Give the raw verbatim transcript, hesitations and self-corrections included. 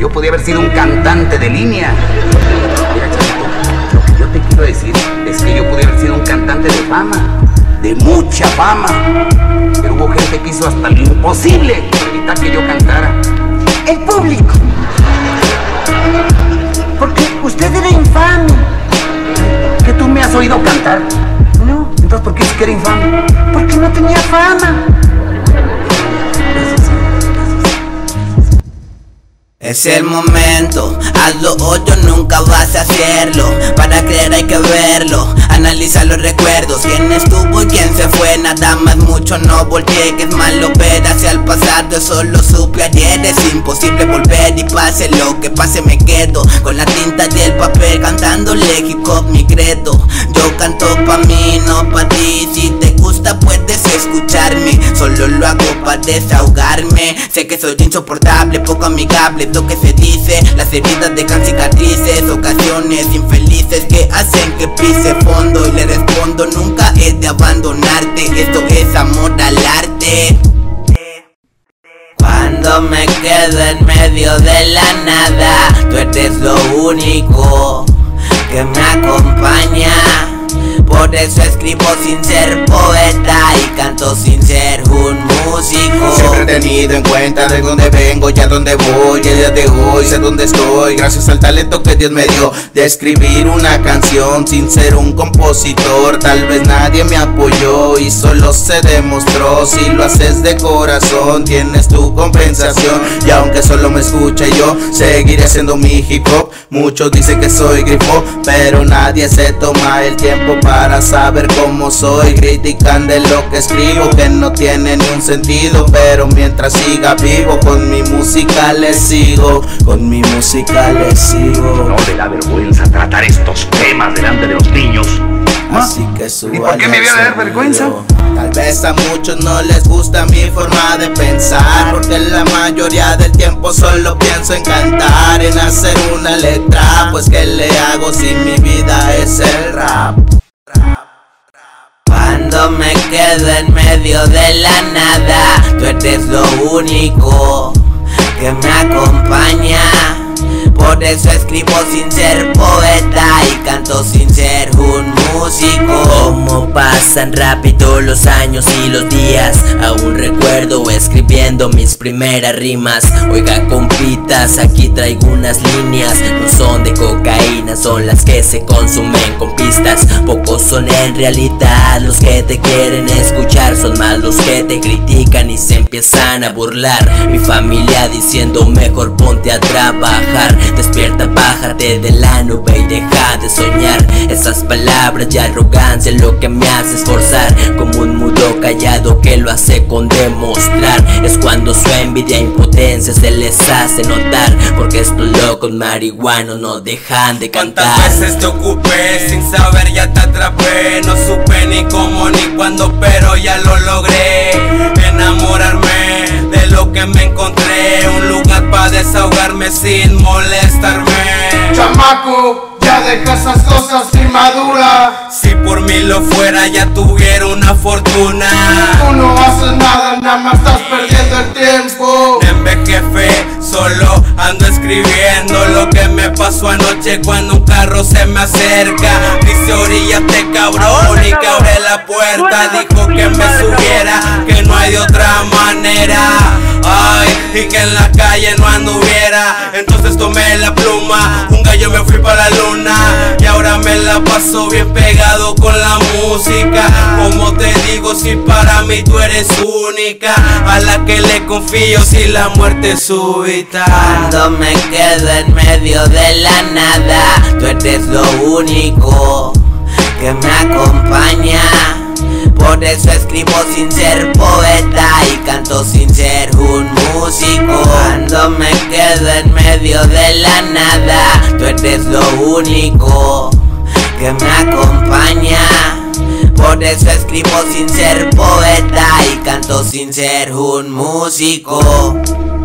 Yo podía haber sido un cantante de línea. Mira, chavito, lo que yo te quiero decir es que yo podía haber sido un cantante de fama, de mucha fama. Pero hubo gente que hizo hasta lo imposible para evitar que yo cantara. El público. Porque usted era infame. ¿Que tú me has oído cantar? No. Entonces, ¿por qué dices que era infame? Porque no tenía fama. Es el momento, hazlo o yo nunca vas a hacerlo. Para creer hay que verlo, analiza los recuerdos. Quién estuvo y quién se fue, nada más mucho no volteé. Que es malo ver hacia el pasado, eso lo supe ayer. Es imposible volver y pase lo que pase me quedo con la tinta y el papel cantándole hip hop mi credo. Yo canto pa' mí, no pa' ti. Si te gusta puedes escucharme, solo lo hago pa' desahogarme. Sé que soy insoportable, poco amigable, lo que se dice, las heridas dejan cicatrices, ocasiones infelices que hacen que pise fondo. Y le respondo, nunca es de abandonarte, esto es amor al arte. Cuando me quedo en medio de la nada, tú eres lo único que me acompaña. Por eso escribo sin ser poeta y canto sin ser un músico. Siempre he tenido en cuenta de dónde vengo y a dónde voy. El día de hoy sé dónde estoy, gracias al talento que Dios me dio de escribir una canción sin ser un compositor. Tal vez nadie me apoyó y solo se demostró. Si lo haces de corazón tienes tu compensación. Y aunque solo me escuche yo, seguiré haciendo mi hip hop. Muchos dicen que soy grifo, pero nadie se toma el tiempo para saber cómo soy. Critican de lo que escribo que no tiene ni un sentido, pero mientras siga vivo con mi música les sigo, con mi música les sigo. No le da vergüenza tratar estos temas delante de los niños. Así que suba. ¿Y por qué me voy a dar vergüenza? Tal vez a muchos no les gusta mi forma de pensar, porque la mayoría del tiempo solo pienso en cantar, en hacer una letra. Pues ¿qué le hago si mi vida es el rap? Cuando me quedo en medio de la nada, tú eres lo único que me acompaña. Por eso escribo sin ser poeta y canto sin ser un músico. Como pasan rápido los años y los días, aún recuerdo escribiendo mis primeras rimas. Oiga compitas, aquí traigo unas líneas, no son de cocaína, son las que se consumen con pistas. Pocos son en realidad los que te quieren escuchar, son más los que te critican y se empiezan a burlar. Mi familia diciendo mejor ponte a trabajar, despierta, bájate de la nube y deja de soñar. Esas palabras y arrogancia es lo que me hace esforzar, como un mudo callado que lo hace con demostrar. Es cuando su envidia e impotencia se les hace notar, porque estos locos marihuanos no dejan de cantar. ¿Cuántas veces te ocupé sin saber ya te atrapé? No supe ni cómo ni cuándo, pero ya lo logré. Enamorarme de lo que me encontré, un lugar para desahogarme sin molestarme. Chamaco, ya deja esas cosas inmaduras. Si por mí lo fuera ya tuviera una fortuna. Tú no haces nada, nada más estás perdiendo el tiempo. En vez jefe, solo ando escribiendo lo que me pasó anoche cuando un carro se me acerca. Dice oríllate cabrón y que abre la puerta. Dijo que me subiera, que no hay de otra manera. Ay, y que en la calle no anduviera. Entonces tomé la pluma, un gallo me fui para la luna. Y ahora me la paso bien pegado con la música. Como te digo, si para mí tú eres única, a la que le confío si la muerte es súbita. Cuando me quedo en medio de la nada, tú eres lo único que me acompaña. Por eso escribo sin ser poeta y canto sin ser un músico. Cuando me quedo en medio de la nada, tú eres lo único que me acompaña. Por eso escribo sin ser poeta y canto sin ser un músico.